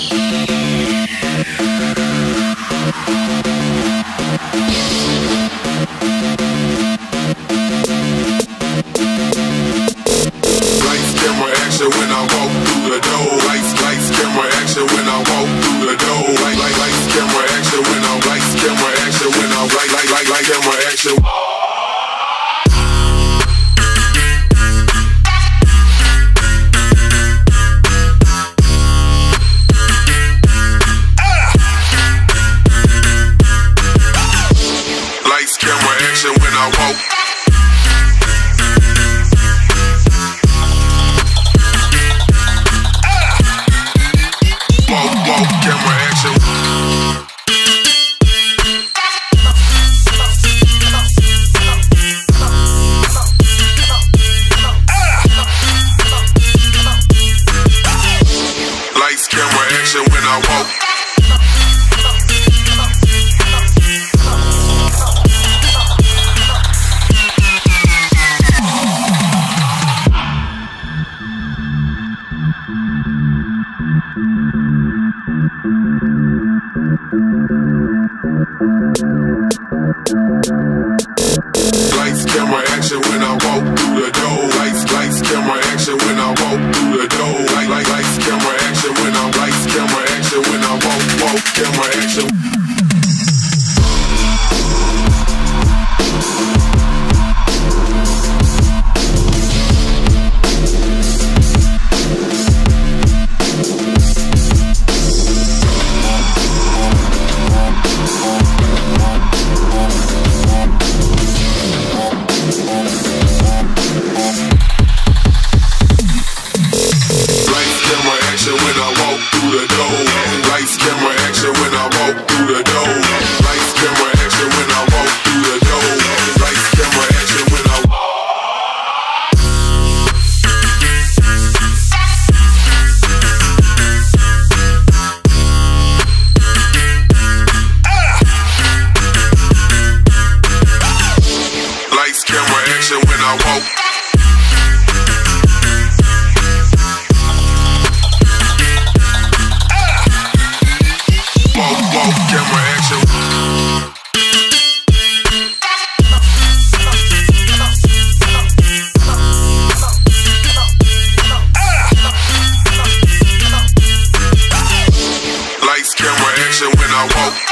When I walk through the door, lights, camera, action. When I walk through the door, lights, camera, action. When I lights, camera, action. When I light, camera, action. Lights, camera, action. When I walk. Camera action. Lights, camera, action. When I walk. Lights, camera, action. When I walk through the door, lights, camera, action. When I walk through the door, lights, camera, action. When I lights, camera, action. When I walk, camera, action. When I walk through the door, lights, camera, action. When I walk through the door, lights, camera, action. When I walk through the door, lights, camera, action. When I lights, camera, action. When I walk. Camera action. Lights, camera, action. When I walk.